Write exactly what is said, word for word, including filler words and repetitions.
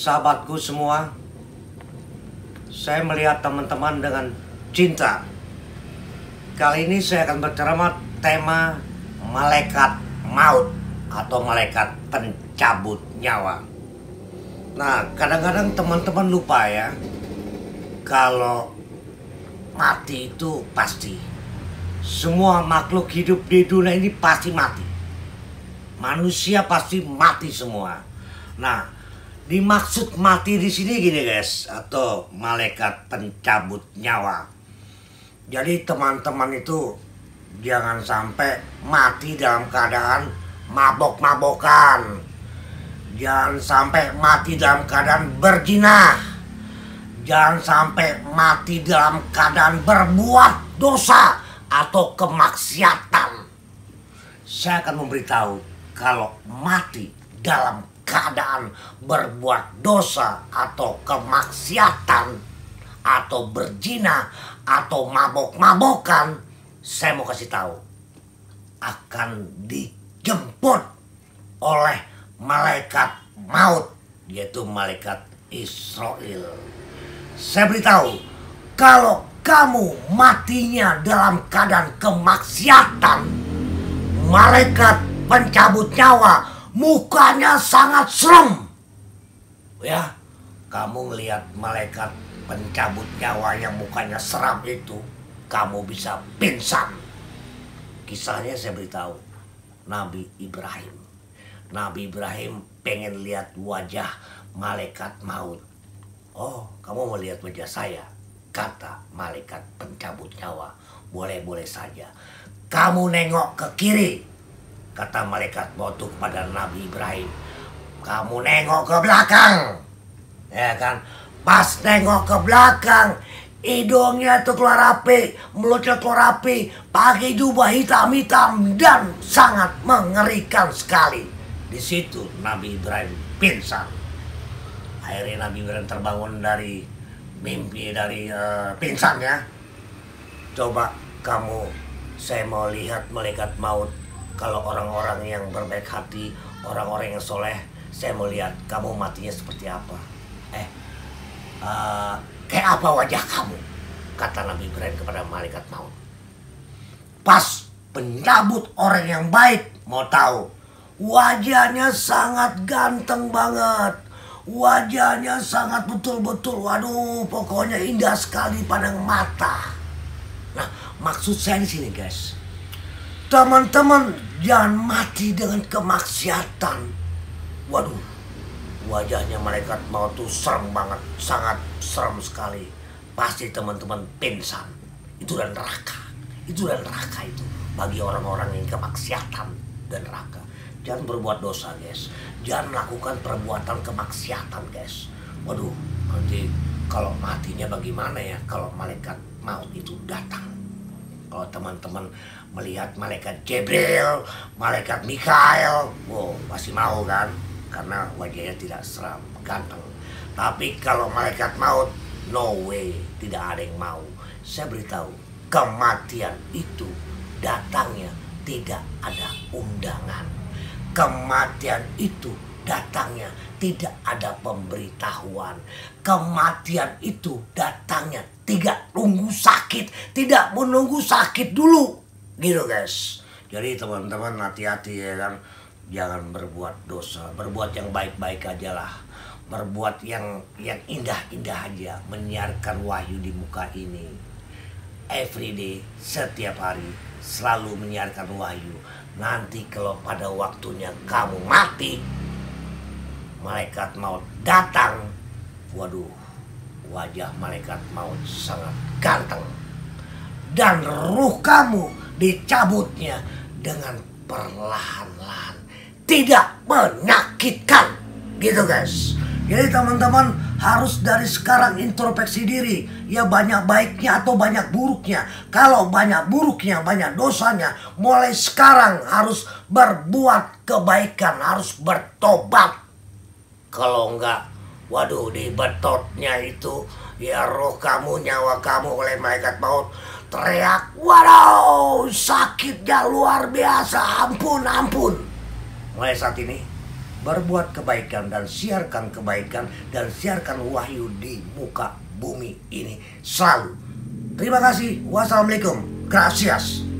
Sahabatku semua, saya melihat teman-teman dengan cinta. Kali ini saya akan berceramah tema malaikat maut atau malaikat pencabut nyawa. Nah, kadang-kadang teman-teman lupa ya, kalau mati itu pasti. Semua makhluk hidup di dunia ini pasti mati. Manusia pasti mati semua. Nah, dimaksud mati di sini gini guys, atau malaikat pencabut nyawa. Jadi teman-teman itu jangan sampai mati dalam keadaan mabok-mabokan. Jangan sampai mati dalam keadaan berzina. Jangan sampai mati dalam keadaan berbuat dosa atau kemaksiatan. Saya akan memberitahu, kalau mati dalam keadaan berbuat dosa atau kemaksiatan atau berzina atau mabok-mabokan, saya mau kasih tahu, akan dijemput oleh malaikat maut, yaitu malaikat Israel. Saya beritahu, kalau kamu matinya dalam keadaan kemaksiatan, malaikat pencabut nyawa mukanya sangat serem. Ya, kamu lihat malaikat pencabut nyawa yang mukanya seram itu, kamu bisa pingsan. Kisahnya saya beritahu, Nabi Ibrahim. Nabi Ibrahim pengen lihat wajah malaikat maut. Oh, kamu mau lihat wajah saya? Kata malaikat pencabut nyawa. Boleh-boleh saja. Kamu nengok ke kiri. Kata malaikat maut kepada Nabi Ibrahim. Kamu nengok ke belakang. Ya kan? Pas nengok ke belakang, hidungnya itu keluar api, mulutnya keluar api, pakai jubah hitam-hitam dan sangat mengerikan sekali. Di situ Nabi Ibrahim pingsan. Akhirnya Nabi Ibrahim terbangun dari mimpi, dari uh, pingsannya. Coba kamu, saya mau lihat malaikat maut. Kalau orang-orang yang berbaik hati, orang-orang yang soleh, saya mau lihat kamu matinya seperti apa. Eh, uh, kayak apa wajah kamu? Kata Nabi Ibrahim kepada malaikat maut. Pas pencabut orang yang baik, mau tahu, wajahnya sangat ganteng banget. Wajahnya sangat betul-betul, waduh, pokoknya indah sekali pandang mata. Nah, maksud saya di sini guys, teman-teman jangan mati dengan kemaksiatan. Waduh, wajahnya malaikat maut tuh serem banget, sangat serem sekali. Pasti teman-teman pingsan. Itu dan neraka, itu dan neraka itu bagi orang-orang yang kemaksiatan dan neraka. Jangan berbuat dosa guys, jangan melakukan perbuatan kemaksiatan guys. Waduh, nanti kalau matinya bagaimana ya kalau malaikat maut itu datang. Kalau teman-teman melihat malaikat Jibril, malaikat Mikael, wow, pasti mau kan? Karena wajahnya tidak seram, ganteng. Tapi kalau malaikat maut, no way, tidak ada yang mau. Saya beritahu, kematian itu datangnya tidak ada undangan. Kematian itu datangnya tidak ada pemberitahuan. Kematian itu datangnya tidak nunggu sakit, tidak menunggu sakit dulu, gitu guys. Jadi teman-teman hati-hati ya kan, jangan berbuat dosa, berbuat yang baik-baik aja lah, berbuat yang yang indah-indah aja, menyiarkan wahyu di muka ini. Everyday, setiap hari, selalu menyiarkan wahyu. Nanti kalau pada waktunya kamu mati, malaikat maut datang, waduh, wajah malaikat maut sangat ganteng. Dan ruh kamu dicabutnya dengan perlahan-lahan, tidak menyakitkan, gitu guys. Jadi teman-teman harus dari sekarang introspeksi diri. Ya banyak baiknya atau banyak buruknya. Kalau banyak buruknya, banyak dosanya, mulai sekarang harus berbuat kebaikan, harus bertobat. Kalau enggak, waduh, di betotnya itu, ya roh kamu, nyawa kamu oleh malaikat maut teriak, waduh, sakitnya luar biasa, ampun, ampun. Mulai saat ini, berbuat kebaikan dan siarkan kebaikan dan siarkan wahyu di muka bumi ini selalu. Terima kasih. Wassalamualaikum. Gracias.